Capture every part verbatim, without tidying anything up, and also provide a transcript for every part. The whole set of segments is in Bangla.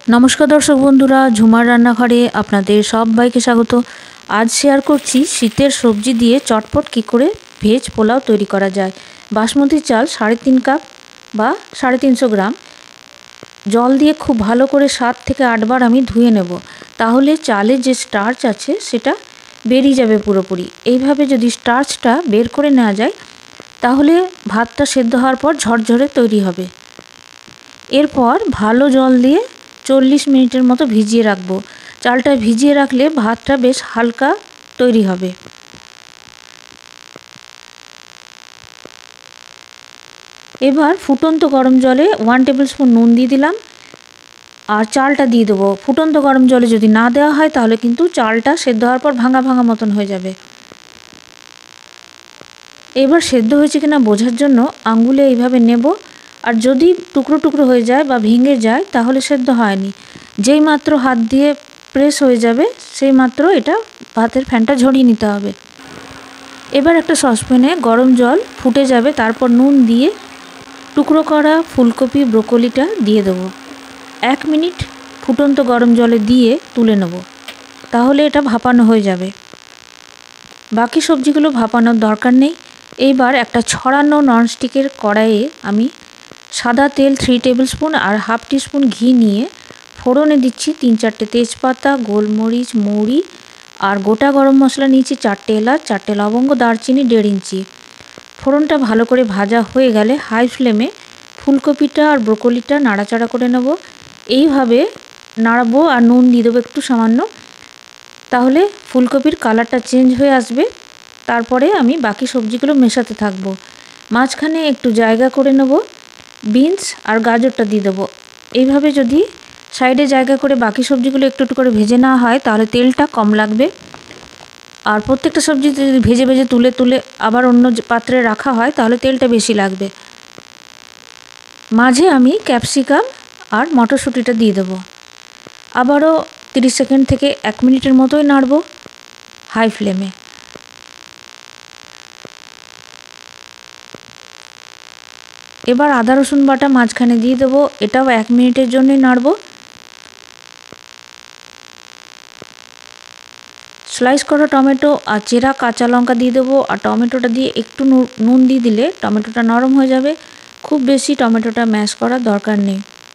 नमस्कार दर्शक बंधुरा झुमार रान्नाघरे आपनादेर सबाइके स्वागत। आज शेयर करछि शीतेर सब्जी दिए चटपट कि करे भेज पोलाव तैरी करा जाए। बासमती चाल साढ़े तीन कप बा साढ़े तीनशो ग्राम जल दिए खूब भालो करे सात थेके आठ बार आमी धुए नेब, ताहले चाले जे स्टार्च आछे सेटा बेरिये जाबे पुरोपुरी। एइभाবে যদি স্টার্চটা বের করে নেওয়া যায় তাহলে ভাতটা সেদ্ধ হওয়ার পর ঝরঝরে তৈরি হবে। এরপর ভালো জল দিয়ে চল্লিশ মিনিটের মতো ভিজিয়ে রাখবো। চালটা ভিজিয়ে রাখলে ভাতটা বেশ হালকা তৈরি হবে। এবার ফুটন্ত গরম জলে ওয়ান টেবিল স্পুন নুন দিয়ে দিলাম আর চালটা দিয়ে দেবো। ফুটন্ত গরম জলে যদি না দেওয়া হয় তাহলে কিন্তু চালটা সেদ্ধ হওয়ার পর ভাঙা ভাঙা মতন হয়ে যাবে। এবার সেদ্ধ হয়েছে কিনা বোঝার জন্য আঙ্গুলে এইভাবে নেব, আর যদি টুকরো টুকরো হয়ে যায় বা ভেঙে যায় তাহলে সেদ্ধ হয়নি। যেই মাত্র হাত দিয়ে প্রেস হয়ে যাবে সেই মাত্র এটা ভাতের ফ্যানটা ঝরিয়ে নিতে হবে। এবার একটা সসপ্যানে গরম জল ফুটে যাবে, তারপর নুন দিয়ে টুকরো করা ফুলকপি ব্রোকলিটা দিয়ে দেবো। এক মিনিট ফুটন্ত গরম জলে দিয়ে তুলে নেব, তাহলে এটা ভাপানো হয়ে যাবে। বাকি সবজিগুলো ভাপানোর দরকার নেই। এইবার একটা ছড়ানো ননস্টিকের কড়াইয়ে আমি সাদা তেল থ্রি টেবিল স্পুন আর হাফ টি স্পুন ঘি নিয়ে ফোড়নে দিচ্ছি তিন চারটে তেজপাতা, গোলমরিচ, মৌরি আর গোটা গরম মশলা নিয়েছি চারটে এলাচ, চারটে লবঙ্গ, দারচিনি দেড় ইঞ্চি। ফোড়নটা ভালো করে ভাজা হয়ে গেলে হাই ফ্লেমে ফুলকপিটা আর ব্রোকলিটা নাড়াচাড়া করে নেব। এইভাবে নাড়াবো আর নুন দিয়ে দেবো একটু সামান্য, তাহলে ফুলকপির কালারটা চেঞ্জ হয়ে আসবে। তারপরে আমি বাকি সবজিগুলো মেশাতে থাকবো। মাঝখানে একটু জায়গা করে নেব, বিনস আর গাজরটা দিয়ে দেবো। এইভাবে যদি সাইডে জায়গা করে বাকি সবজিগুলো একটু একটু করে ভেজে নেওয়া হয় তাহলে তেলটা কম লাগবে। আর প্রত্যেকটা সবজি যদি ভেজে ভেজে তুলে তুলে আবার অন্য পাত্রে রাখা হয় তাহলে তেলটা বেশি লাগবে। মাঝে আমি ক্যাপসিকাম আর মটরশুঁটিটা দিয়ে দেবো। আবারও তিরিশ সেকেন্ড থেকে এক মিনিটের মতোই নাড়ব হাই ফ্লেমে। এবার আদা রসুন বাটা মাঝখানে দিয়ে দেবো, এটাও এক মিনিটের জন্যই নাড়ব। স্লাইস করা টমেটো আর চেরা কাঁচা লঙ্কা দিয়ে দেবো, আর টমেটোটা দিয়ে একটু নুন দিয়ে দিলে টমেটোটা নরম হয়ে যাবে। খুব বেশি টমেটোটা ম্যাশ করার দরকার নেই।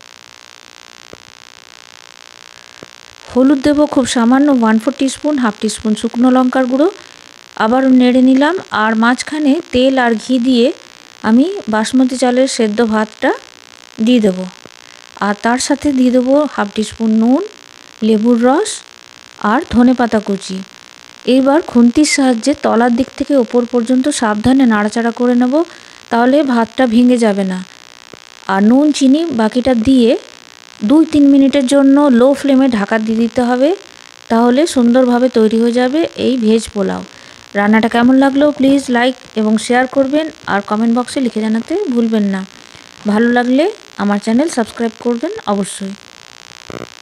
হলুদ দেবো খুব সামান্য one four teaspoon, half teaspoon শুকনো লঙ্কার গুঁড়ো। আবার নেড়ে নিলাম, আর মাঝখানে তেল আর ঘি দিয়ে আমি বাসমতি চালের সেদ্ধ ভাতটা দিয়ে দেবো, আর তার সাথে দিয়ে দেবো হাফ টিস্পুন নুন, লেবুর রস আর ধনেপাতা কুচি। এইবার খুন্তির সাহায্যে তলার দিক থেকে ওপর পর্যন্ত সাবধানে নাড়াচাড়া করে নেব, তাহলে ভাতটা ভেঙে যাবে না। আর নুন চিনি বাকিটা দিয়ে দুই তিন মিনিটের জন্য লো ফ্লেমে ঢাকা দিয়ে দিতে হবে, তাহলে সুন্দরভাবে তৈরি হয়ে যাবে এই ভেজ পোলাও। রান্নাটা কেমন লাগলো প্লিজ লাইক এবং শেয়ার করবেন, আর কমেন্ট বক্সে লিখে জানাতে ভুলবেন না। ভালো লাগলে আমার চ্যানেল সাবস্ক্রাইব করবেন অবশ্যই।